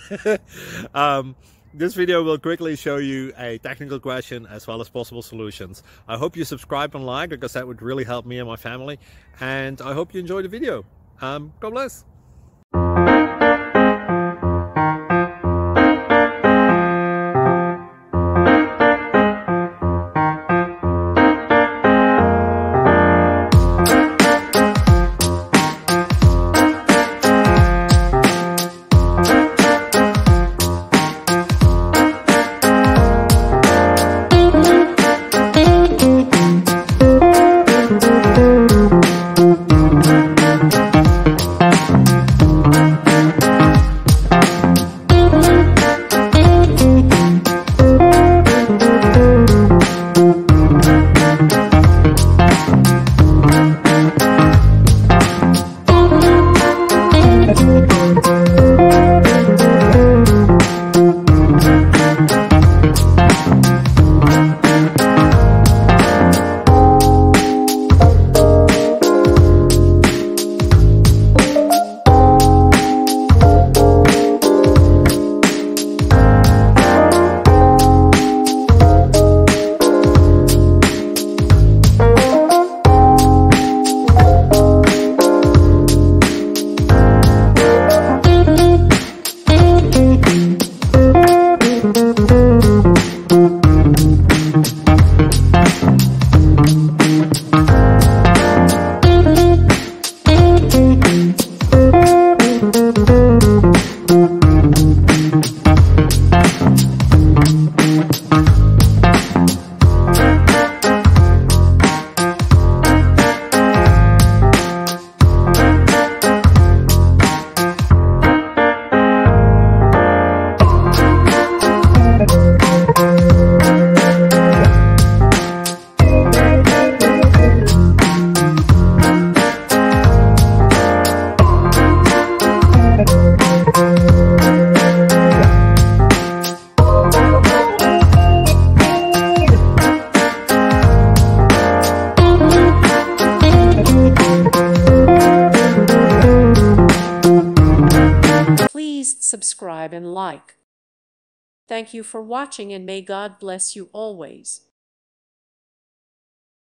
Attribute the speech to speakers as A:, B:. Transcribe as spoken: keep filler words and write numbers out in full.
A: um, this video will quickly show you a technical question as well as possible solutions. I hope you subscribe and like, because that would really help me and my family. And I hope you enjoy the video. Um, God bless.
B: Please subscribe and like. Thank you for watching, and may God bless you always.